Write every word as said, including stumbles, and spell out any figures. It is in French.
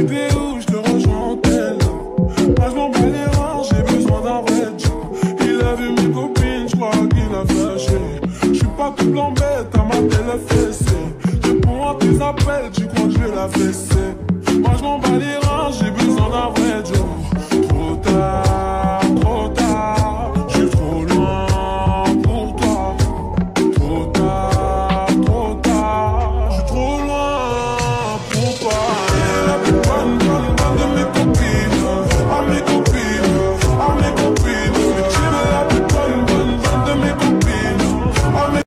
Bébé, où je te rejoins en tel. Moi je m'en bats les reins, j'ai besoin d'un vrai job. Il a vu mes copines, je crois qu'il a flashé. Je suis pas tout blanc,